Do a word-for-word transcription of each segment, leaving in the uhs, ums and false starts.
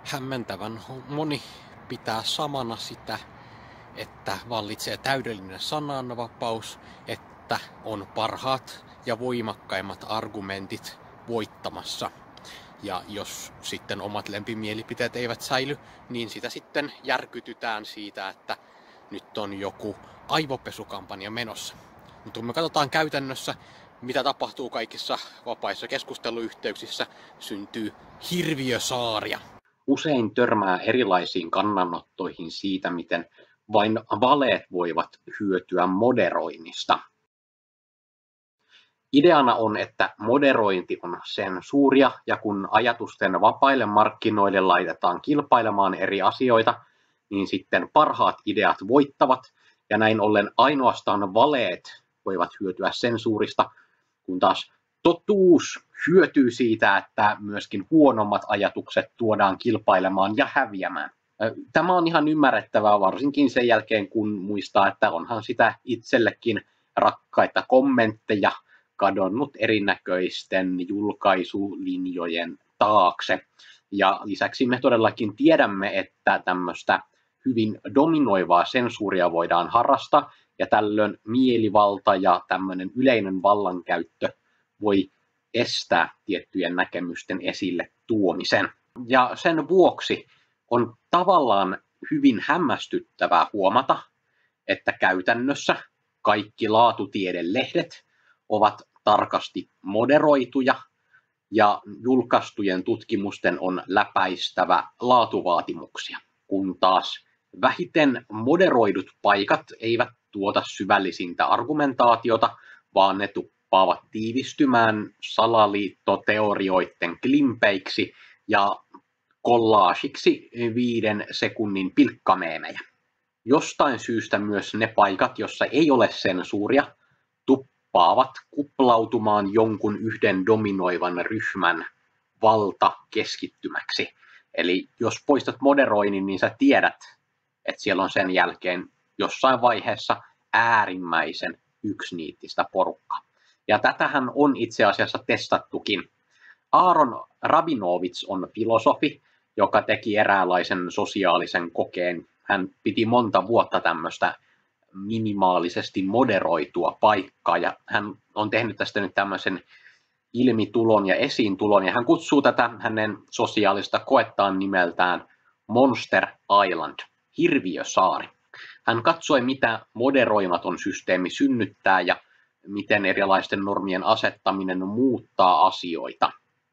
Hämmentävän moni pitää samana sitä, että vallitsee täydellinen sananvapaus, että on parhaat ja voimakkaimmat argumentit voittamassa. Ja jos sitten omat lempimielipiteet eivät säily, niin sitä sitten järkytytään siitä, että nyt on joku aivopesukampanja menossa. Mutta kun me katsotaan käytännössä, mitä tapahtuu kaikissa vapaissa keskusteluyhteyksissä, syntyy hirviösaaria. Usein törmää erilaisiin kannanottoihin siitä, miten vain valeet voivat hyötyä moderoinnista. Ideana on, että moderointi on sensuuria, ja kun ajatusten vapaille markkinoille laitetaan kilpailemaan eri asioita, niin sitten parhaat ideat voittavat, ja näin ollen ainoastaan valeet voivat hyötyä sensuurista, kun taas totuus hyötyy siitä, että myöskin huonommat ajatukset tuodaan kilpailemaan ja häviämään. Tämä on ihan ymmärrettävää, varsinkin sen jälkeen, kun muistaa, että onhan sitä itsellekin rakkaita kommentteja kadonnut erinäköisten julkaisulinjojen taakse. Ja lisäksi me todellakin tiedämme, että tämmöistä hyvin dominoivaa sensuuria voidaan harrastaa, ja tällöin mielivalta ja tämmöinen yleinen vallankäyttö voi estää tiettyjen näkemysten esille tuomisen. Ja sen vuoksi on tavallaan hyvin hämmästyttävää huomata, että käytännössä kaikki laatutiedelehdet ovat tarkasti moderoituja ja julkaistujen tutkimusten on läpäistävä laatuvaatimuksia, kun taas vähiten moderoidut paikat eivät tuota syvällisintä argumentaatiota, vaan ne tuppaavat tiivistymään salaliittoteorioiden klimpeiksi ja kollaasiksi viiden sekunnin pilkkameemejä. Jostain syystä myös ne paikat, jossa ei ole sensuuria, tuppaavat kuplautumaan jonkun yhden dominoivan ryhmän valtakeskittymäksi. Eli jos poistat moderoinnin, niin sä tiedät, että siellä on sen jälkeen jossain vaiheessa äärimmäisen yksiniittistä porukkaa. Ja tätähän on itse asiassa testattukin. Aaron Rabinovits on filosofi, joka teki eräänlaisen sosiaalisen kokeen. Hän piti monta vuotta tämmöistä minimaalisesti moderoitua paikkaa, ja hän on tehnyt tästä nyt tämmöisen ilmitulon ja esiintulon, ja hän kutsuu tätä hänen sosiaalista koettaan nimeltään Monster Island, hirviösaari. Hän katsoi, mitä moderoimaton systeemi synnyttää ja miten erilaisten normien asettaminen muuttaa asioita.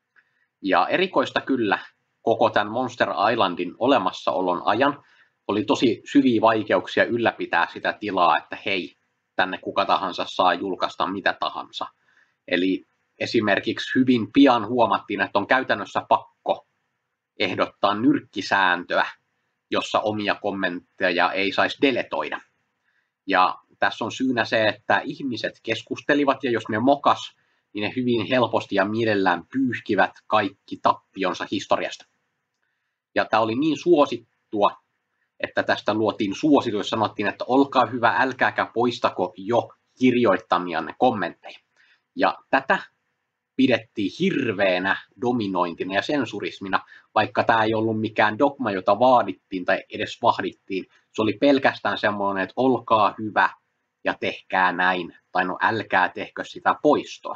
Ja erikoista kyllä, koko tämän Monster Islandin olemassaolon ajan oli tosi syviä vaikeuksia ylläpitää sitä tilaa, että hei, tänne kuka tahansa saa julkaista mitä tahansa. Eli esimerkiksi hyvin pian huomattiin, että on käytännössä pakko ehdottaa nyrkkisääntöä, jossa omia kommentteja ei saisi deletoida. Ja tässä on syynä se, että ihmiset keskustelivat, ja jos ne mokas, niin ne hyvin helposti ja mielellään pyyhkivät kaikki tappionsa historiasta. Ja tämä oli niin suosittua, että tästä luotiin suositus, sanottiin, että olkaa hyvä, älkääkä poistako jo kirjoittamianne kommentteja. Ja tätä pidettiin hirveänä dominointina ja sensurismina, vaikka tämä ei ollut mikään dogma, jota vaadittiin tai edes vahdittiin. Se oli pelkästään semmoinen, että olkaa hyvä ja tehkää näin, tai no älkää tehkö sitä poistoa.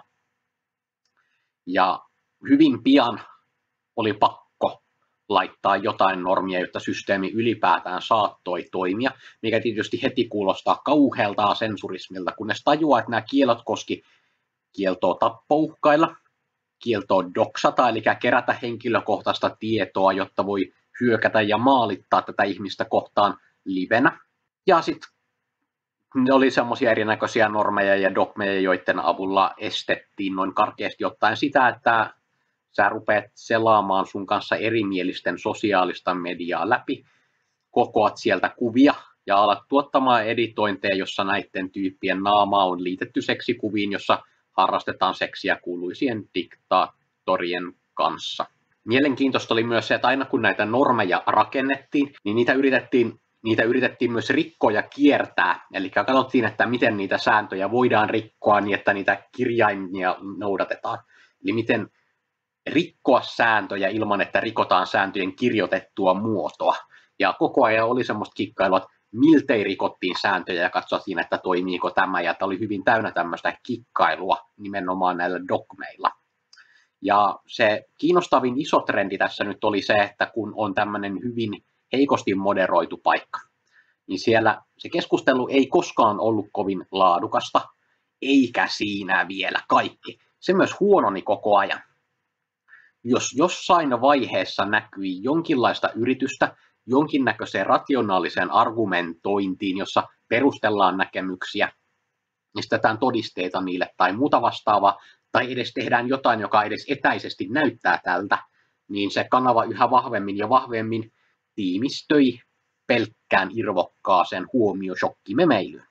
Ja hyvin pian oli pakko laittaa jotain normia, jotta systeemi ylipäätään saattoi toimia, mikä tietysti heti kuulostaa kauhealta sensurismilta, kunnes tajuaa, että nämä kielot koski kieltoa tappouhkailla, kieltoa doksata, eli kerätä henkilökohtaista tietoa, jotta voi hyökätä ja maalittaa tätä ihmistä kohtaan livenä. Ja sitten ne oli semmoisia erinäköisiä normeja ja dogmeja, joiden avulla estettiin noin karkeasti ottaen sitä, että sä rupeat selaamaan sun kanssa erimielisten sosiaalista mediaa läpi, kokoat sieltä kuvia ja alat tuottamaan editointeja, jossa näiden tyyppien naama on liitetty seksikuviin, jossa harrastetaan seksiä kuuluisien diktaattorien kanssa. Mielenkiintoista oli myös se, että aina kun näitä normeja rakennettiin, niin niitä yritettiin, niitä yritettiin myös rikkoa ja kiertää. Eli katsottiin, että miten niitä sääntöjä voidaan rikkoa niin, että niitä kirjaimia noudatetaan. Eli miten rikkoa sääntöjä ilman, että rikotaan sääntöjen kirjoitettua muotoa. Ja koko ajan oli semmoista kikkailua, että miltei rikottiin sääntöjä ja katsottiin, että toimiiko tämä. Ja tämä oli hyvin täynnä tämmöistä kikkailua nimenomaan näillä dogmeilla. Ja se kiinnostavin iso trendi tässä nyt oli se, että kun on tämmöinen hyvin heikosti moderoitu paikka, niin siellä se keskustelu ei koskaan ollut kovin laadukasta, eikä siinä vielä kaikki. Se myös huononi koko ajan. Jos jossain vaiheessa näkyi jonkinlaista yritystä jonkinnäköiseen rationaaliseen argumentointiin, jossa perustellaan näkemyksiä, estetään todisteita niille tai muuta vastaavaa, tai edes tehdään jotain, joka edes etäisesti näyttää tältä, niin se kanava yhä vahvemmin ja vahvemmin tiimistöi pelkkään irvokkaaseen huomioshokkimemeilyn.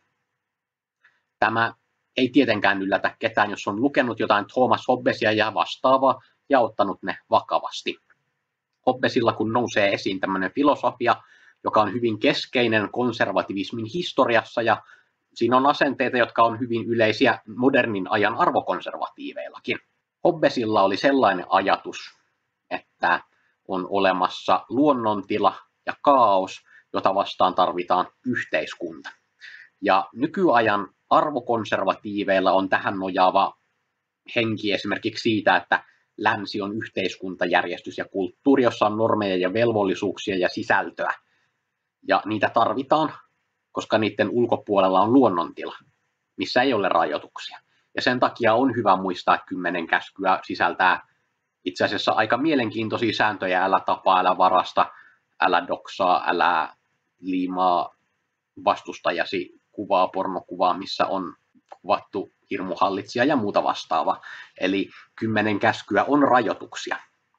Tämä ei tietenkään yllätä ketään, jos on lukenut jotain Thomas Hobbesia ja vastaavaa ja ottanut ne vakavasti. Hobbesilla kun nousee esiin tämmöinen filosofia, joka on hyvin keskeinen konservativismin historiassa, ja siinä on asenteita, jotka on hyvin yleisiä modernin ajan arvokonservatiiveillakin. Hobbesilla oli sellainen ajatus, että on olemassa luonnontila ja kaos, jota vastaan tarvitaan yhteiskunta. Ja nykyajan arvokonservatiiveilla on tähän nojaava henki esimerkiksi siitä, että länsi on yhteiskuntajärjestys ja kulttuuri, jossa on normeja ja velvollisuuksia ja sisältöä. Ja niitä tarvitaan, koska niiden ulkopuolella on luonnontila, missä ei ole rajoituksia. Ja sen takia on hyvä muistaa, että kymmenen käskyä sisältää itse asiassa aika mielenkiintoisia sääntöjä: älä tapaa, älä varasta, älä doksaa, älä liimaa vastustajasi kuvaa, pornokuvaa, missä on kuvattu hirmuhallitsija ja muuta vastaavaa. Eli kymmenen käskyä on rajoituksia.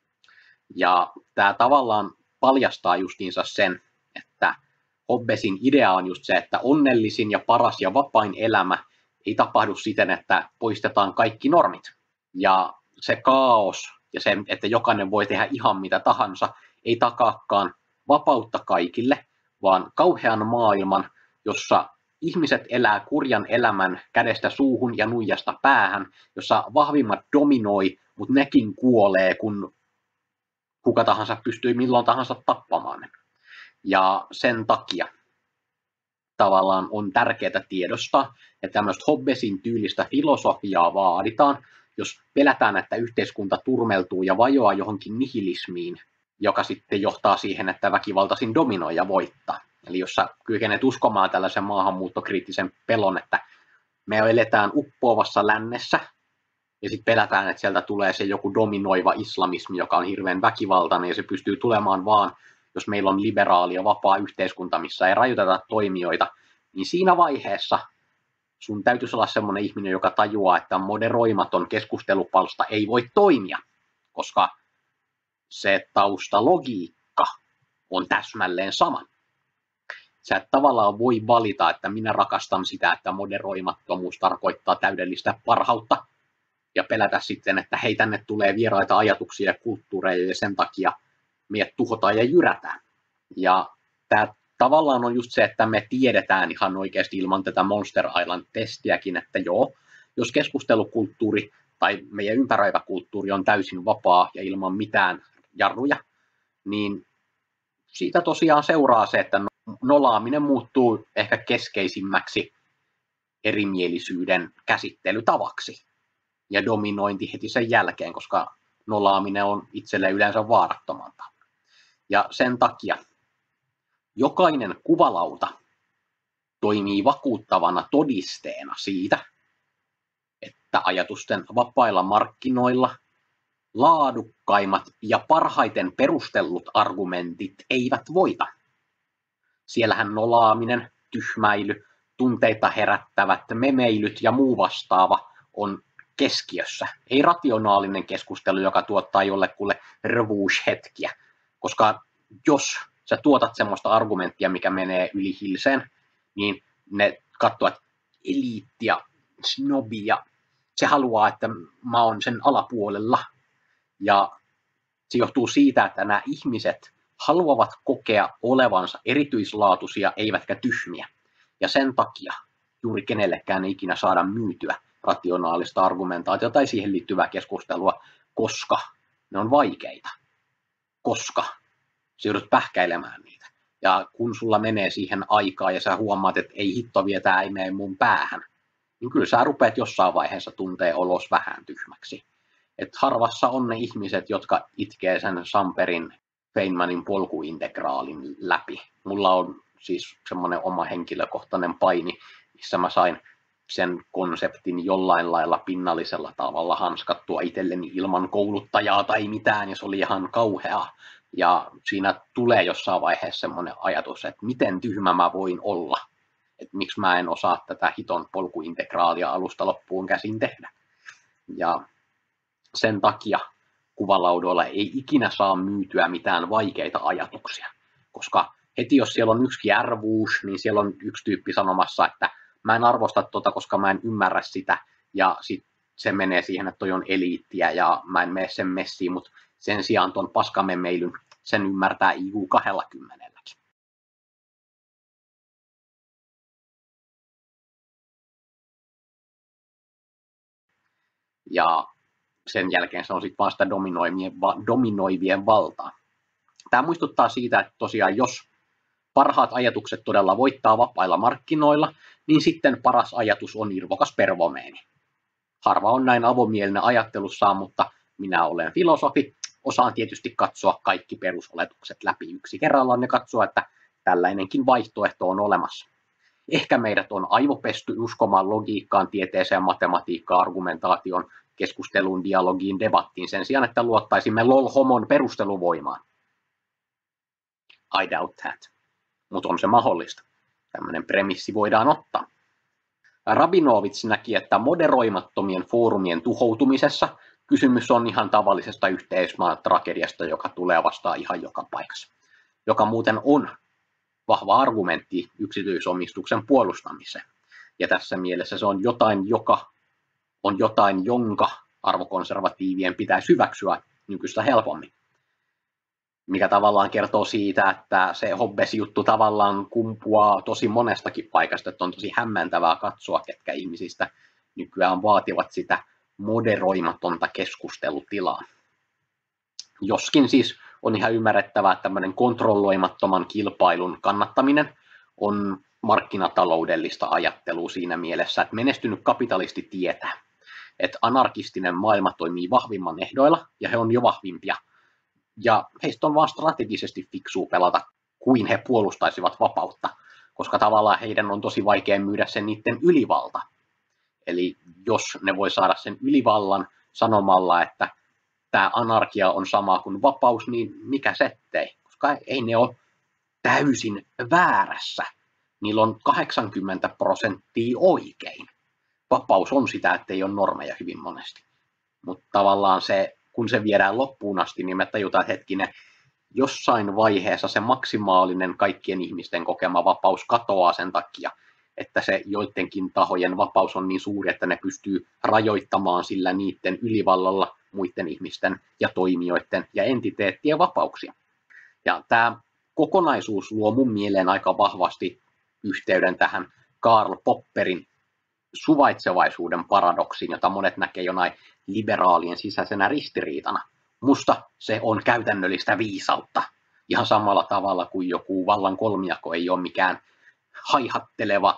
Ja tämä tavallaan paljastaa justiinsa sen, että Hobbesin idea on just se, että onnellisin ja paras ja vapain elämä ei tapahdu siten, että poistetaan kaikki normit. Ja se kaos ja se, että jokainen voi tehdä ihan mitä tahansa, ei takaakaan vapautta kaikille, vaan kauhean maailman, jossa ihmiset elää kurjan elämän kädestä suuhun ja nuijasta päähän, jossa vahvimmat dominoi, mutta nekin kuolee, kun kuka tahansa pystyy milloin tahansa tappamaan ne. Ja sen takia tavallaan on tärkeää tiedostaa, että tämmöistä Hobbesin tyylistä filosofiaa vaaditaan, jos pelätään, että yhteiskunta turmeltuu ja vajoaa johonkin nihilismiin, joka sitten johtaa siihen, että väkivaltaisin dominoi ja voittaa. Eli jos sä kykenet uskomaan tällaisen maahanmuuttokriittisen pelon, että me eletään uppoavassa lännessä, ja sitten pelätään, että sieltä tulee se joku dominoiva islamismi, joka on hirveän väkivaltainen, ja se pystyy tulemaan vaan, jos meillä on liberaali ja vapaa yhteiskunta, missä ei rajoiteta toimijoita, niin siinä vaiheessa sun täytyisi olla semmoinen ihminen, joka tajuaa, että moderoimaton keskustelupalsta ei voi toimia, koska se taustalogiikka on täsmälleen sama. Sä et tavallaan voi valita, että minä rakastan sitä, että moderoimattomuus tarkoittaa täydellistä parhautta, ja pelätä sitten, että hei, tänne tulee vieraita ajatuksia ja kulttuureja, ja sen takia meidät tuhotaan ja jyrätään. Ja tämä tavallaan on just se, että me tiedetään ihan oikeasti ilman tätä Monster Island-testiäkin, että joo, jos keskustelukulttuuri tai meidän ympäröivä kulttuuri on täysin vapaa ja ilman mitään jarruja, niin siitä tosiaan seuraa se, että nolaaminen muuttuu ehkä keskeisimmäksi erimielisyyden käsittelytavaksi ja dominointi heti sen jälkeen, koska nolaaminen on itselle yleensä vaarattomalta. Ja sen takia jokainen kuvalauta toimii vakuuttavana todisteena siitä, että ajatusten vapailla markkinoilla laadukkaimmat ja parhaiten perustellut argumentit eivät voita. Siellähän nolaaminen, tyhmäily, tunteita herättävät memeilyt ja muu vastaava on keskiössä. Ei rationaalinen keskustelu, joka tuottaa jollekulle rvuushetkiä, koska jos sä tuotat semmoista argumenttia, mikä menee yli hilseen, niin ne katsovat eliittiä, snobia, se haluaa, että mä oon sen alapuolella. Ja se johtuu siitä, että nämä ihmiset haluavat kokea olevansa erityislaatuisia, eivätkä tyhmiä. Ja sen takia juuri kenellekään ei ikinä saada myytyä rationaalista argumentaatiota tai siihen liittyvää keskustelua, koska ne on vaikeita, koska sä joudut pähkäilemään niitä. Ja kun sulla menee siihen aikaa ja sä huomaat, että ei hitto vie, tää ei mene mun päähän, niin kyllä sä rupeat jossain vaiheessa tuntee olos vähän tyhmäksi. Et harvassa on ne ihmiset, jotka itkee sen Samperin Feynmanin polkuintegraalin läpi. Mulla on siis semmoinen oma henkilökohtainen paini, missä mä sain sen konseptin jollain lailla pinnallisella tavalla hanskattua itselleni ilman kouluttajaa tai mitään, ja se oli ihan kauheaa. Ja siinä tulee jossain vaiheessa semmoinen ajatus, että miten tyhmä mä voin olla, että miksi mä en osaa tätä hiton polkuintegraalia alusta loppuun käsin tehdä. Ja sen takia kuvalaudoilla ei ikinä saa myytyä mitään vaikeita ajatuksia, koska heti jos siellä on yksi järvuus, niin siellä on yksi tyyppi sanomassa, että mä en arvosta tota, koska mä en ymmärrä sitä, ja sitten se menee siihen, että toi on eliittiä ja mä en mene sen messiin, mutta sen sijaan ton paskamemeilyn sen ymmärtää I U kaksikymmentä. Ja sen jälkeen se on sitten vaan sitä dominoivien, dominoivien valtaa. Tämä muistuttaa siitä, että tosiaan jos parhaat ajatukset todella voittaa vapailla markkinoilla, niin sitten paras ajatus on irvokas pervomeeni. Harva on näin avomielinen ajattelussaan, mutta minä olen filosofi, osaan tietysti katsoa kaikki perusoletukset läpi yksi kerrallaan ja katsoa, että tällainenkin vaihtoehto on olemassa. Ehkä meidät on aivopesty uskomaan logiikkaan, tieteeseen, matematiikkaan, argumentaation, keskusteluun, dialogiin, debattiin sen sijaan, että luottaisimme lol-homon perusteluvoimaan. I doubt that. Mutta on se mahdollista. Tämmöinen premissi voidaan ottaa. Rabinovits näki, että moderoimattomien foorumien tuhoutumisessa kysymys on ihan tavallisesta yhteismaan tragediasta, joka tulee vastaan ihan joka paikassa. Joka muuten on vahva argumentti yksityisomistuksen puolustamiseen. Ja tässä mielessä se on jotain, joka on jotain, jonka arvokonservatiivien pitäisi hyväksyä nykyistä helpommin. Mikä tavallaan kertoo siitä, että se Hobbes-juttu tavallaan kumpuaa tosi monestakin paikasta, että on tosi hämmentävää katsoa, ketkä ihmisistä nykyään vaativat sitä moderoimatonta keskustelutilaa. Joskin siis on ihan ymmärrettävää, että tämmöinen kontrolloimattoman kilpailun kannattaminen on markkinataloudellista ajattelua siinä mielessä, että menestynyt kapitalisti tietää, että anarkistinen maailma toimii vahvimman ehdoilla ja he on jo vahvimpia. Ja heistä on vaan strategisesti fiksua pelata, kuin he puolustaisivat vapautta, koska tavallaan heidän on tosi vaikea myydä sen niiden ylivalta. Eli jos ne voi saada sen ylivallan sanomalla, että tämä anarkia on sama kuin vapaus, niin mikä settei? Koska ei ne ole täysin väärässä. Niillä on kahdeksankymmentä prosenttia oikein. Vapaus on sitä, että ei ole normeja hyvin monesti. Mutta tavallaan se, kun se viedään loppuun asti, niin me tajutaan, että hetkinen, jossain vaiheessa se maksimaalinen kaikkien ihmisten kokema vapaus katoaa sen takia, että se joidenkin tahojen vapaus on niin suuri, että ne pystyy rajoittamaan sillä niiden ylivallalla muiden ihmisten ja toimijoiden ja entiteettien vapauksia. Ja tämä kokonaisuus luo mun mieleen aika vahvasti yhteyden tähän Karl Popperin suvaitsevaisuuden paradoksiin, jota monet näkee jonain liberaalien sisäisenä ristiriitana. Musta se on käytännöllistä viisautta. Ihan samalla tavalla kuin joku vallan kolmijako ei ole mikään haihatteleva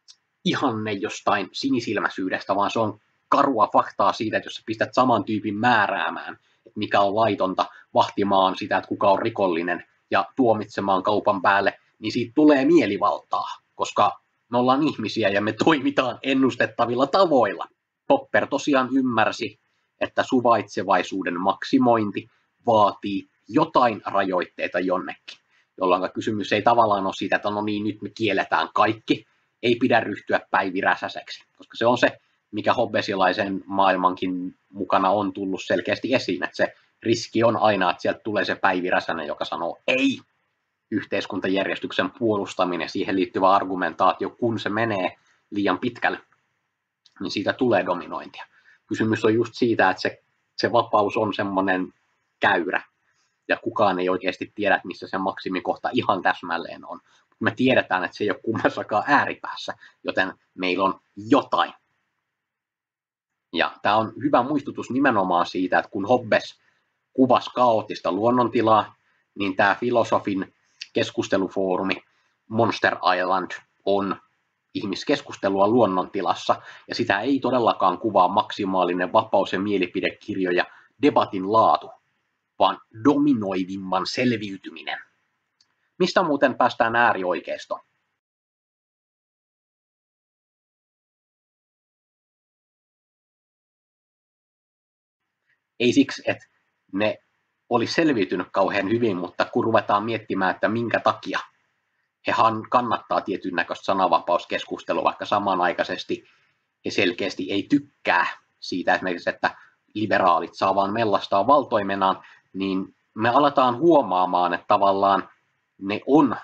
ihanne jostain sinisilmäisyydestä, vaan se on karua faktaa siitä, että jos sä pistät saman tyypin määräämään, että mikä on laitonta, vahtimaan sitä, että kuka on rikollinen ja tuomitsemaan kaupan päälle, niin siitä tulee mielivaltaa, koska me ollaan ihmisiä ja me toimitaan ennustettavilla tavoilla. Popper tosiaan ymmärsi, että suvaitsevaisuuden maksimointi vaatii jotain rajoitteita jonnekin, jolloin kysymys ei tavallaan ole siitä, että no niin, nyt me kielletään kaikki, ei pidä ryhtyä päiviräsäseksi, koska se on se, mikä hobbesilaisen maailmankin mukana on tullut selkeästi esiin, että se riski on aina, että sieltä tulee se päiviräsänen, joka sanoo ei, yhteiskuntajärjestyksen puolustaminen, siihen liittyvä argumentaatio, kun se menee liian pitkälle, niin siitä tulee dominointia. Kysymys on just siitä, että se, se vapaus on semmoinen käyrä, ja kukaan ei oikeasti tiedä, missä se maksimikohta ihan täsmälleen on. Me tiedetään, että se ei ole kummassakaan ääripäässä, joten meillä on jotain. Ja tämä on hyvä muistutus nimenomaan siitä, että kun Hobbes kuvasi kaoottista luonnontilaa, niin tämä filosofin keskustelufoorumi Monster Island on ihmiskeskustelua luonnontilassa, ja sitä ei todellakaan kuvaa maksimaalinen vapaus- ja mielipidekirjo ja debatin laatu, vaan dominoivimman selviytyminen. Mistä muuten päästään äärioikeistoon? Ei siksi, että ne olisi selviytynyt kauhean hyvin, mutta kun ruvetaan miettimään, että minkä takia he kannattaa tietyn näköistä sananvapauskeskustelua, vaikka samanaikaisesti he selkeästi ei tykkää siitä esimerkiksi, että liberaalit saa vaan mellastaa valtoimenaan, niin me aletaan huomaamaan, että tavallaan ne on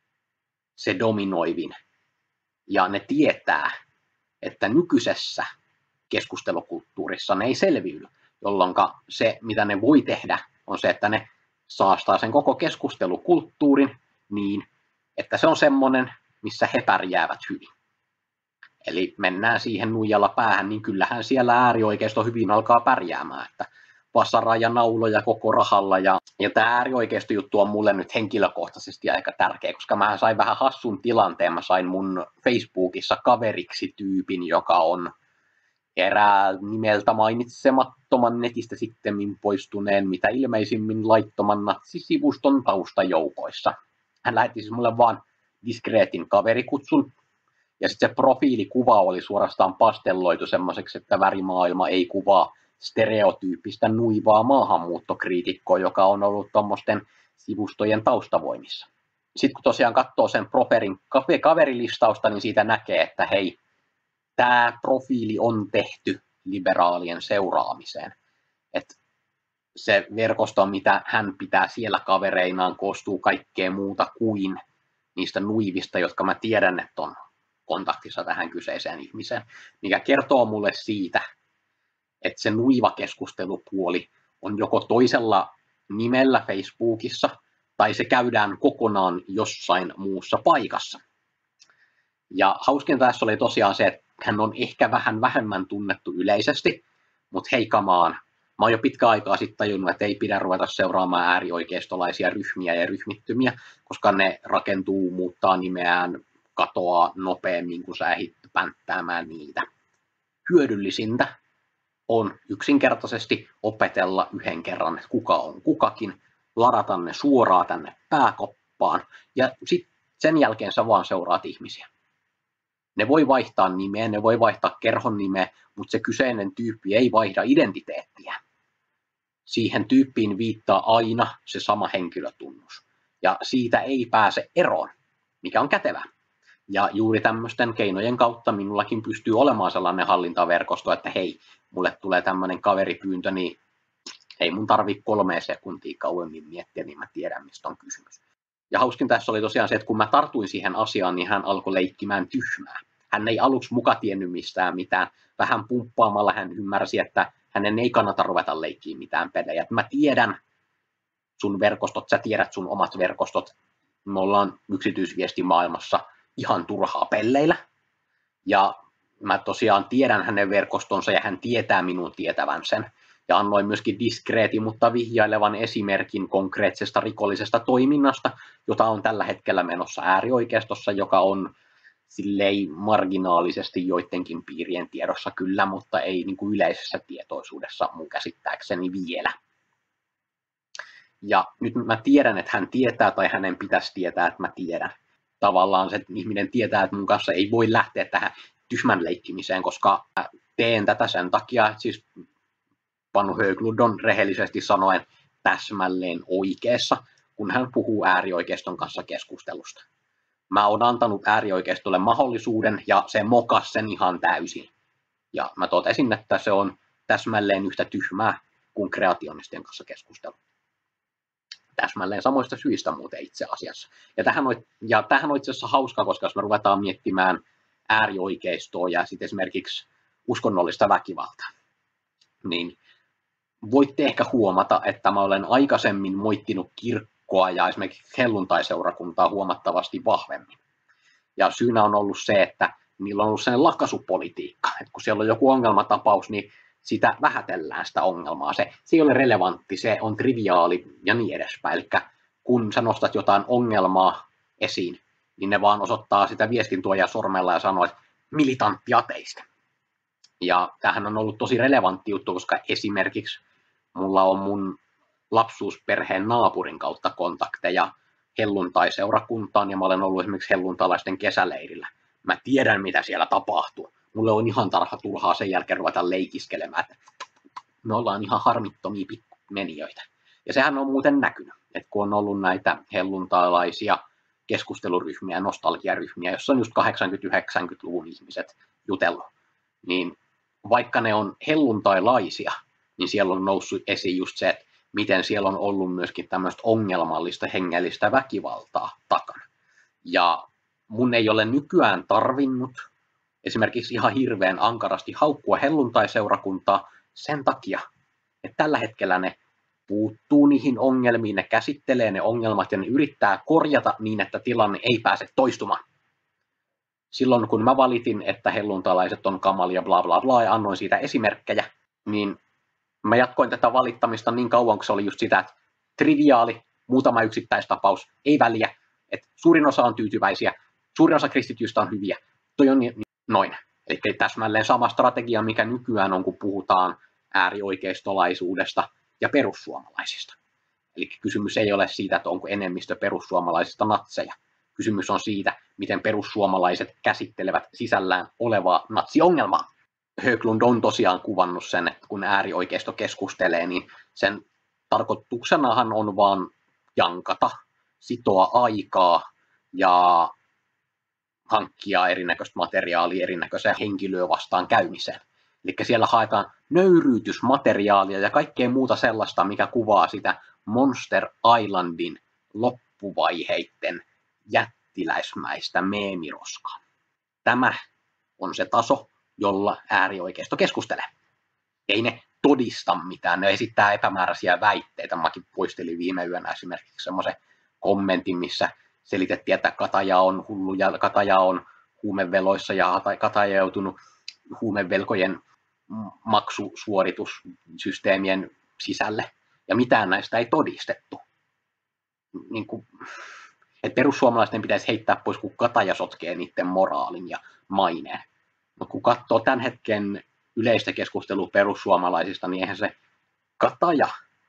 se dominoivin ja ne tietää, että nykyisessä keskustelukulttuurissa ne ei selviydy, jolloin se, mitä ne voi tehdä, on se, että ne saastaa sen koko keskustelukulttuurin niin, että se on semmoinen, missä he pärjäävät hyvin. Eli mennään siihen nuijalla päähän, niin kyllähän siellä äärioikeisto hyvin alkaa pärjäämään, että vasaraa ja nauloja koko rahalla. Ja, ja tämä äärioikeistojuttu on mulle nyt henkilökohtaisesti aika tärkeä, koska mä sain vähän hassun tilanteen. Mä sain mun Facebookissa kaveriksi tyypin, joka on erää nimeltä mainitsemattoman netistä sittemmin poistuneen, mitä ilmeisimmin laittoman natsisivuston taustajoukoissa. Hän lähetti siis mulle vaan diskreetin kaverikutsun, ja sitten se profiilikuva oli suorastaan pastelloitu semmoiseksi, että värimaailma ei kuvaa stereotyyppistä nuivaa maahanmuuttokriitikkoa, joka on ollut tuommoisten sivustojen taustavoimissa. Sitten kun tosiaan katsoo sen proferin kaverilistausta, niin siitä näkee, että hei, tämä profiili on tehty liberaalien seuraamiseen. Et se verkosto, mitä hän pitää siellä kavereinaan, koostuu kaikkea muuta kuin niistä nuivista, jotka mä tiedän, että on kontaktissa tähän kyseiseen ihmiseen, mikä kertoo mulle siitä, että se nuiva keskustelupuoli on joko toisella nimellä Facebookissa, tai se käydään kokonaan jossain muussa paikassa. Ja hauskinta tässä oli tosiaan se, että hän on ehkä vähän vähemmän tunnettu yleisesti, mutta hei kamaan, mä oon jo pitkä aikaa sitten tajunnut, että ei pidä ruveta seuraamaan äärioikeistolaisia ryhmiä ja ryhmittymiä, koska ne rakentuu, muuttaa nimeään, katoaa nopeammin, kun sä ehdit pänttäämään niitä. Hyödyllisintä on yksinkertaisesti opetella yhden kerran, että kuka on kukakin, ladata ne suoraan tänne pääkoppaan, ja sitten sen jälkeen sä vaan seuraat ihmisiä. Ne voi vaihtaa nimeä, ne voi vaihtaa kerhon nimeä, mutta se kyseinen tyyppi ei vaihda identiteettiä. Siihen tyyppiin viittaa aina se sama henkilötunnus, ja siitä ei pääse eroon, mikä on kätevää. Ja juuri tämmöisten keinojen kautta minullakin pystyy olemaan sellainen hallintaverkosto, että hei, mulle tulee tämmöinen kaveripyyntö, niin ei mun tarvitse kolme sekuntia kauemmin miettiä, niin mä tiedän, mistä on kysymys. Ja hauskin tässä oli tosiaan se, että kun mä tartuin siihen asiaan, niin hän alkoi leikkimään tyhmää. Hän ei aluksi muka tiennyt mistään mitään. Vähän pumppaamalla hän ymmärsi, että hänen ei kannata ruveta leikkiä mitään pelejä. Että mä tiedän sun verkostot, sä tiedät sun omat verkostot. Me ollaan yksityisviestimaailmassa ihan turhaa pelleillä. Ja mä tosiaan tiedän hänen verkostonsa ja hän tietää minun tietävän sen. Ja annoin myöskin diskreetin, mutta vihjailevan esimerkin konkreettisesta rikollisesta toiminnasta, jota on tällä hetkellä menossa äärioikeistossa, joka on silleen marginaalisesti joidenkin piirien tiedossa kyllä, mutta ei niin kuin yleisessä tietoisuudessa mun käsittääkseni vielä. Ja nyt mä tiedän, että hän tietää tai hänen pitäisi tietää, että mä tiedän. Tavallaan se ihminen tietää, että mun kanssa ei voi lähteä tähän tyhmän leikkimiseen, koska mä teen tätä sen takia, että siis Panu Höglund on rehellisesti sanoen täsmälleen oikeassa, kun hän puhuu äärioikeiston kanssa keskustelusta. Mä oon antanut äärioikeistolle mahdollisuuden ja se mokas sen ihan täysin. Ja mä totesin, että se on täsmälleen yhtä tyhmää kuin kreationistien kanssa keskustelu. Täsmälleen samoista syistä muuten itse asiassa. Ja tähän on, ja tähän on itse asiassa hauskaa, koska jos me ruvetaan miettimään äärioikeistoa ja sitten esimerkiksi uskonnollista väkivaltaa, niin voitte ehkä huomata, että mä olen aikaisemmin moittinut kirkkoa ja esimerkiksi helluntaiseurakuntaa huomattavasti vahvemmin. Ja syynä on ollut se, että niillä on ollut sellainen lakasupolitiikka, että kun siellä on joku ongelmatapaus, niin sitä vähätellään sitä ongelmaa. Se, se ei ole relevantti, se on triviaali ja niin edespäin. Eli kun sä nostat jotain ongelmaa esiin, niin ne vaan osoittaa sitä viestintuojaa sormella ja sanoo, että militantti ateista. Ja tämähän on ollut tosi relevantti juttu, koska esimerkiksi mulla on mun lapsuusperheen naapurin kautta kontakteja helluntaiseurakuntaan, ja mä olen ollut esimerkiksi helluntalaisten kesäleirillä. Mä tiedän, mitä siellä tapahtuu. Mulle on ihan tarha turhaa sen jälkeen ruveta leikiskelemään, että me ollaan ihan harmittomia pikkumenijöitä. Ja sehän on muuten näkynyt, että kun on ollut näitä helluntalaisia keskusteluryhmiä, nostalgiaryhmiä, jossa on just kahdeksankymmentä-yhdeksänkymmentäluvun ihmiset jutellut, niin vaikka ne on helluntailaisia, niin siellä on noussut esiin just se, että miten siellä on ollut myöskin tämmöistä ongelmallista hengellistä väkivaltaa takana. Ja mun ei ole nykyään tarvinnut esimerkiksi ihan hirveän ankarasti haukkua helluntaiseurakuntaa sen takia, että tällä hetkellä ne puuttuu niihin ongelmiin, ne käsittelee ne ongelmat ja ne yrittää korjata niin, että tilanne ei pääse toistumaan. Silloin kun mä valitin, että helluntalaiset on kamalia bla bla bla ja annoin siitä esimerkkejä, niin mä jatkoin tätä valittamista niin kauan, kun se oli just sitä, että triviaali, muutama yksittäistapaus, ei väliä, että suurin osa on tyytyväisiä, suurin osa kristityistä on hyviä. Toi on noin. Eli täsmälleen sama strategia, mikä nykyään on, kun puhutaan äärioikeistolaisuudesta ja perussuomalaisista. Eli kysymys ei ole siitä, että onko enemmistö perussuomalaisista natseja. Kysymys on siitä, miten perussuomalaiset käsittelevät sisällään olevaa natsiongelmaa. Höglund on tosiaan kuvannut sen, että kun äärioikeisto keskustelee, niin sen tarkoituksenahan on vaan jankata, sitoa aikaa ja hankkia erinäköistä materiaalia erinäköiseen henkilöä vastaan käymiseen. Eli siellä haetaan nöyryytysmateriaalia ja kaikkea muuta sellaista, mikä kuvaa sitä Monster Islandin loppuvaiheiden jättiläismäistä meemiroskaa. Tämä on se taso, jolla äärioikeisto keskustelee. Ei ne todista mitään, ne esittää epämääräisiä väitteitä. Mäkin poistelin viime yönä esimerkiksi semmoisen kommentin, missä selitettiin, että Kataja on hullu ja Kataja on huumeveloissa ja Kataja joutunut huumevelkojen maksusuoritussysteemien sisälle. Ja mitään näistä ei todistettu. Niin kuin, että perussuomalaisten pitäisi heittää pois, kun Kataja sotkee niiden moraalin ja maineen. Mutta kun katsoo tämän hetken yleistä keskustelua perussuomalaisista, niin eihän se Kataja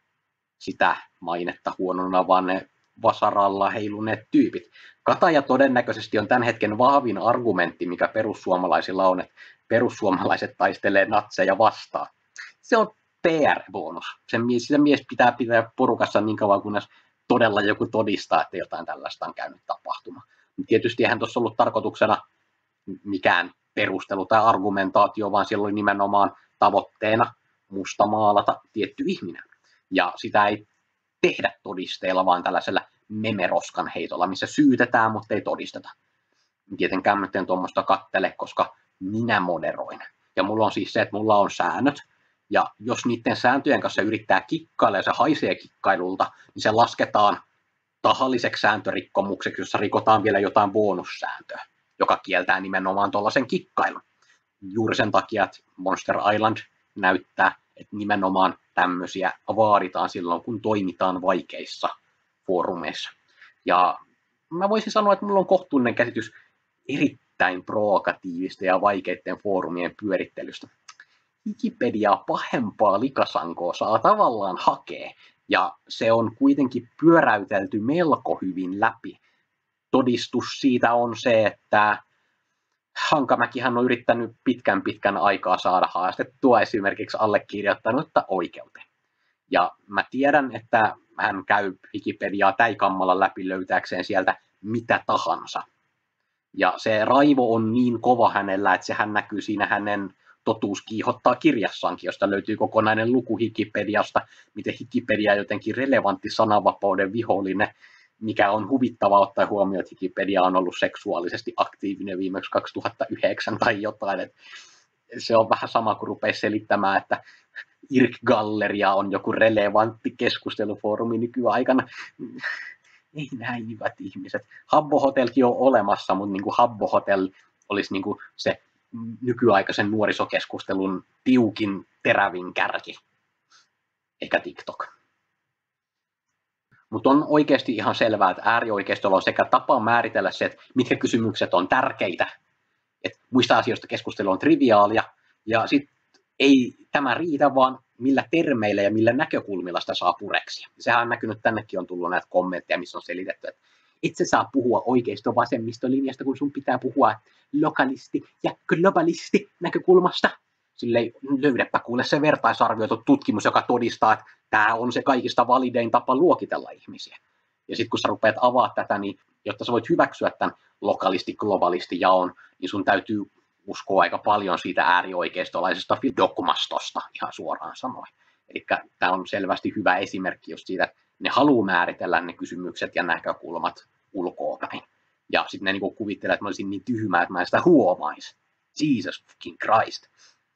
sitä mainetta huonona, vaan ne vasaralla heiluneet tyypit. Kataja todennäköisesti on tämän hetken vahvin argumentti, mikä perussuomalaisilla on, että perussuomalaiset taistelee natseja vastaan. Se on P R-bonus. Sen mies, sen mies pitää pitää porukassa niin kauan, kunnes todella joku todistaa, että jotain tällaista on käynyt tapahtumaan. Tietysti eihän tuossa ollut tarkoituksena mikään perustelu tai argumentaatio, vaan siellä oli nimenomaan tavoitteena mustamaalata tietty ihminen. Ja sitä ei tehdä todisteilla, vaan tällaisella memeroskan heitolla, missä syytetään, mutta ei todisteta. Tietenkään mä en tuommoista kattele, koska minä moderoin. Ja mulla on siis se, että mulla on säännöt, ja jos niiden sääntöjen kanssa yrittää kikkailla ja se haisee kikkailulta, niin se lasketaan tahalliseksi sääntörikkomukseksi, jossa rikotaan vielä jotain bonussääntöä, joka kieltää nimenomaan tuollaisen kikkailun. Juuri sen takia, että Monster Island näyttää, että nimenomaan tämmöisiä vaaditaan silloin, kun toimitaan vaikeissa foorumeissa. Ja mä voisin sanoa, että mulla on kohtuullinen käsitys erittäin provokatiivista ja vaikeiden foorumien pyörittelystä. Wikipediaa pahempaa likasankoa saa tavallaan hakea, ja se on kuitenkin pyöräytelty melko hyvin läpi. Todistus siitä on se, että Hankamäkihän on yrittänyt pitkän pitkän aikaa saada haastettua esimerkiksi allekirjoittanutta oikeuteen. Ja mä tiedän, että hän käy Wikipediaa täikammalla läpi löytääkseen sieltä mitä tahansa. Ja se raivo on niin kova hänellä, että sehän näkyy siinä hänen Totuus kiihottaa kirjassaankin, josta löytyy kokonainen luku Wikipediasta, miten Wikipedia on jotenkin relevantti sananvapauden vihollinen, mikä on huvittavaa ottaa huomioon, että Wikipedia on ollut seksuaalisesti aktiivinen viimeksi kaksituhattayhdeksän tai jotain. Että se on vähän sama kuin rupeaa selittämään, että Irk-galleria on joku relevantti keskustelufoorumi nykyaikana. Ei näin, hyvät ihmiset. Habbo Hotelkin on olemassa, mutta niin kuin Habbo Hotel olisi niin kuin se nykyaikaisen nuorisokeskustelun tiukin, terävin kärki, eikä TikTok. Mutta on oikeasti ihan selvää, että äärioikeistolla on sekä tapa määritellä se, että mitkä kysymykset on tärkeitä, että muista asioista keskustelu on triviaalia, ja sitten ei tämä riitä, vaan millä termeillä ja millä näkökulmilla sitä saa pureksia. Sehän on näkynyt, tännekin on tullut näitä kommentteja, missä on selitetty, että et sä saa puhua oikeisto-vasemmistolinjasta, kun sun pitää puhua lokalisti ja globalisti näkökulmasta. Silleen löydäpä kuule se vertaisarvioitu tutkimus, joka todistaa, että tämä on se kaikista validein tapa luokitella ihmisiä. Ja sitten kun sä rupeat avaa tätä, niin jotta sä voit hyväksyä tämän lokalisti-globalisti jaon, niin sun täytyy uskoa aika paljon siitä äärioikeistolaisesta dogmastosta ihan suoraan sanoen. Eli tämä on selvästi hyvä esimerkki just siitä, että ne haluaa määritellä ne kysymykset ja näkökulmat ulkoapäin. Ja sitten ne niinku kuvittelee, että mä olisin niin tyhmä, että mä en sitä huomaisi. Jesus fucking Christ.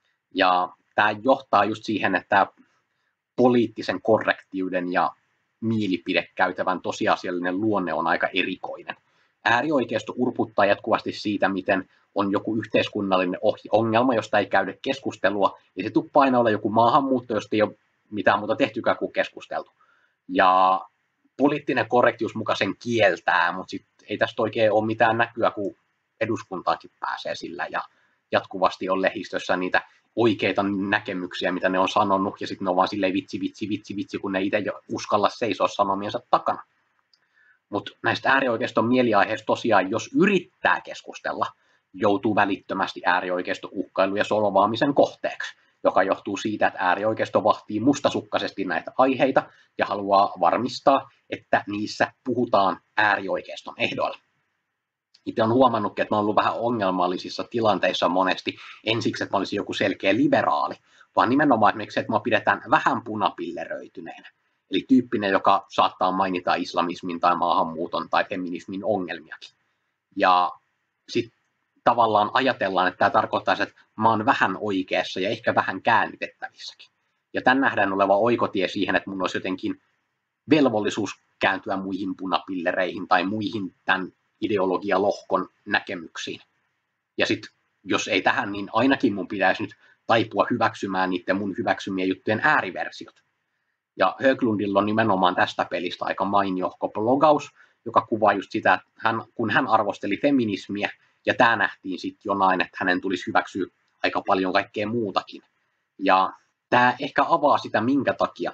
Ja tämä johtaa just siihen, että poliittisen korrektiuden ja mielipidekäytävän tosiasiallinen luonne on aika erikoinen. Äärioikeisto urputtaa jatkuvasti siitä, miten on joku yhteiskunnallinen ongelma, josta ei käydä keskustelua, ja se tuppaa aina olla joku maahanmuutto, josta ei ole mitään muuta tehtykään kuin keskusteltu. Ja poliittinen korrektius muka sen kieltää, mutta sit ei tästä oikein ole mitään näkyä, kun eduskuntaakin pääsee sillä, ja jatkuvasti on lehdistössä niitä oikeita näkemyksiä, mitä ne on sanonut, ja sitten ne on vaan silleen vitsi, vitsi, vitsi, vitsi, kun ne itse jo uskalla seisoa sanomiensa takana. Mutta näistä äärioikeiston mieliaiheista tosiaan, jos yrittää keskustella, joutuu välittömästi äärioikeiston uhkailu ja solvaamisen kohteeksi, joka johtuu siitä, että äärioikeisto vahtii mustasukkaisesti näitä aiheita ja haluaa varmistaa, että niissä puhutaan äärioikeiston ehdoilla. Itse olen huomannut, että mä olen ollut vähän ongelmallisissa tilanteissa monesti, ensiksi, että mä olisin joku selkeä liberaali, vaan nimenomaan esimerkiksi, että mä pidetään vähän punapilleröityneenä. Eli tyyppinen, joka saattaa mainita islamismin tai maahanmuuton tai feminismin ongelmiakin. Ja sitten tavallaan ajatellaan, että tämä tarkoittaa, että mä oon vähän oikeassa ja ehkä vähän käännytettävissäkin. Ja tämän nähdään oleva oikotie siihen, että mun olisi jotenkin velvollisuus kääntyä muihin punapillereihin tai muihin tämän ideologialohkon näkemyksiin. Ja sitten jos ei tähän, niin ainakin mun pitäisi nyt taipua hyväksymään niiden mun hyväksymien juttujen ääriversiot. Ja Höglundilla on nimenomaan tästä pelistä aika mainiohko blogaus, joka kuvaa just sitä, että hän, kun hän arvosteli feminismiä, ja tämä nähtiin sitten jonain, että hänen tulisi hyväksyä aika paljon kaikkea muutakin. Ja tämä ehkä avaa sitä, minkä takia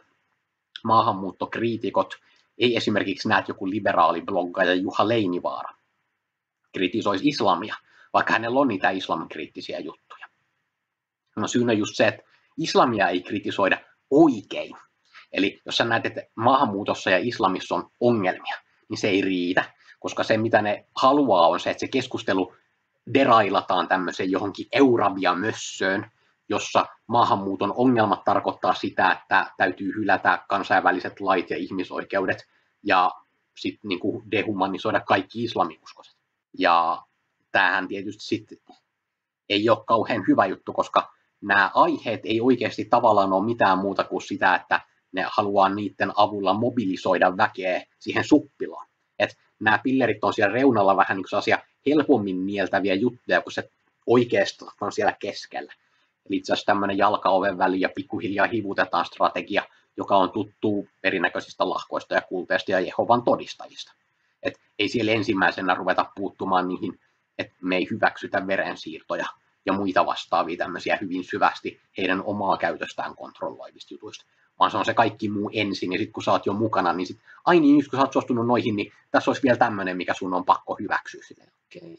maahanmuuttokriitikot, ei esimerkiksi näet joku liberaali bloggaaja Juha Leinivaara, kritisoisi islamia, vaikka hänellä on niitä islamikriittisiä juttuja. No syynä on just se, että islamia ei kritisoida oikein. Eli jos sä näet, että maahanmuutossa ja islamissa on ongelmia, niin se ei riitä, koska se mitä ne haluaa on se, että se keskustelu derailataan tämmöiseen johonkin Eurabia-mössöön, jossa maahanmuuton ongelmat tarkoittaa sitä, että täytyy hylätä kansainväliset lait ja ihmisoikeudet ja sitten niinku dehumanisoida kaikki islamiuskoiset. Ja tämähän tietysti sitten ei ole kauhean hyvä juttu, koska nämä aiheet ei oikeasti tavallaan ole mitään muuta kuin sitä, että ne haluaa niiden avulla mobilisoida väkeä siihen suppilaan. Et nämä pillerit on siellä reunalla vähän niin kuin sellaisia helpommin nieltäviä juttuja, kun se oikeastaan on siellä keskellä. Eli itse asiassa tämmöinen jalkaoven väli ja pikkuhiljaa hivutetaan strategia, joka on tuttu erinäköisistä lahkoista ja kulteista ja Jehovan todistajista. Et ei siellä ensimmäisenä ruveta puuttumaan niihin, että me ei hyväksytä verensiirtoja ja muita vastaavia tämmöisiä hyvin syvästi heidän omaa käytöstään kontrolloivista jutuista. Vaan se on se kaikki muu ensin, ja sitten kun sä oot jo mukana, niin sit, ai niin, nyt kun sä oot suostunut noihin, niin tässä olisi vielä tämmöinen, mikä sun on pakko hyväksyä. Silleen, okay.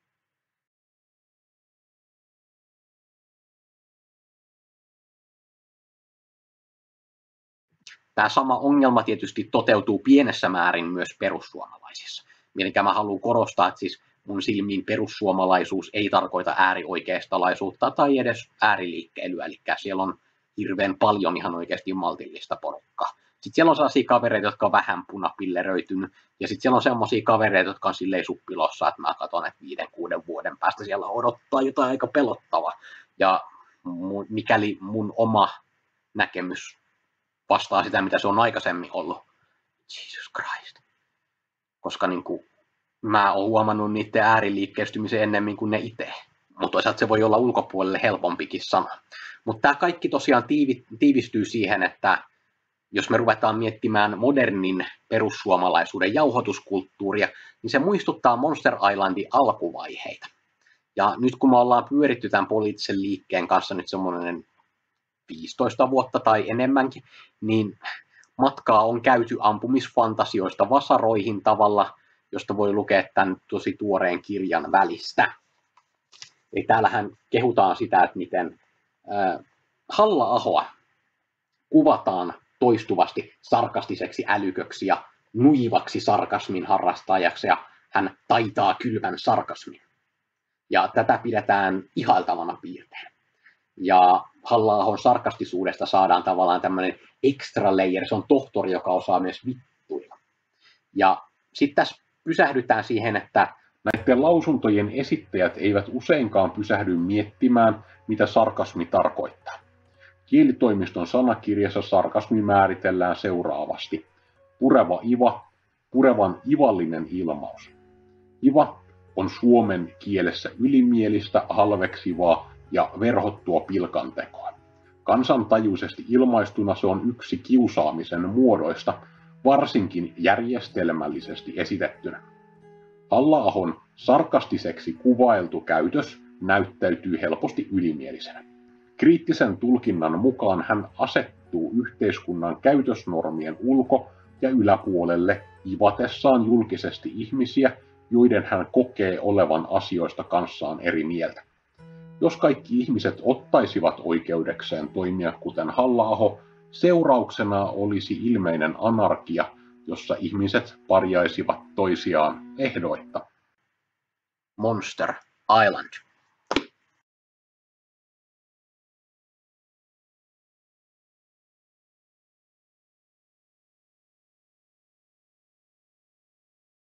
Tämä sama ongelma tietysti toteutuu pienessä määrin myös perussuomalaisissa. Mielestäni mä haluan korostaa, että siis mun silmiin perussuomalaisuus ei tarkoita äärioikeistolaisuutta tai edes ääriliikkeilyä, eli siellä on hirveän paljon ihan oikeasti maltillista porukkaa. Sitten siellä on sellaisia kavereita, jotka on vähän punapilleröitynyt, ja sitten siellä on sellaisia kavereita, jotka on silleen suppilossa, että mä katson, että viiden, kuuden vuoden päästä siellä odottaa jotain aika pelottavaa. Ja mikäli mun oma näkemys vastaa sitä, mitä se on aikaisemmin ollut, Jesus Christ. Koska niin kuin, mä oon huomannut niiden ääriliikkeistymisen ennemmin kuin ne itse. mutta toisaalta se voi olla ulkopuolelle helpompikin sana. Mutta tämä kaikki tosiaan tiivi, tiivistyy siihen, että jos me ruvetaan miettimään modernin perussuomalaisuuden jauhotuskulttuuria, niin se muistuttaa Monster Islandin alkuvaiheita. Ja nyt kun me ollaan pyöritty tämän poliittisen liikkeen kanssa nyt semmoinen viisitoista vuotta tai enemmänkin, niin matkaa on käyty ampumisfantasioista vasaroihin tavalla, josta voi lukea tämän tosi tuoreen kirjan välistä. Eli täällähän kehutaan sitä, että miten äh, Halla-ahoa kuvataan toistuvasti sarkastiseksi älyköksi ja nuivaksi sarkasmin harrastajaksi, ja hän taitaa kylvän sarkasmin. Ja tätä pidetään ihailtavana piirteenä. Ja Halla-ahon sarkastisuudesta saadaan tavallaan tämmöinen extra layer, se on tohtori, joka osaa myös vittuilla. Ja sitten tässä pysähdytään siihen, että näiden lausuntojen esittäjät eivät useinkaan pysähdy miettimään, mitä sarkasmi tarkoittaa. Kielitoimiston sanakirjassa sarkasmi määritellään seuraavasti. Pureva iva, purevan ivallinen ilmaus. Iva on suomen kielessä ylimielistä, halveksivaa ja verhottua pilkantekoa. Kansantajuisesti ilmaistuna se on yksi kiusaamisen muodoista, varsinkin järjestelmällisesti esitettynä. Halla-ahon sarkastiseksi kuvailtu käytös näyttäytyy helposti ylimielisenä. Kriittisen tulkinnan mukaan hän asettuu yhteiskunnan käytösnormien ulko- ja yläpuolelle ivatessaan julkisesti ihmisiä, joiden hän kokee olevan asioista kanssaan eri mieltä. Jos kaikki ihmiset ottaisivat oikeudekseen toimia kuten Halla-aho, seurauksena olisi ilmeinen anarkia, jossa ihmiset parjaisivat toisiaan ehdoitta. Monster Island.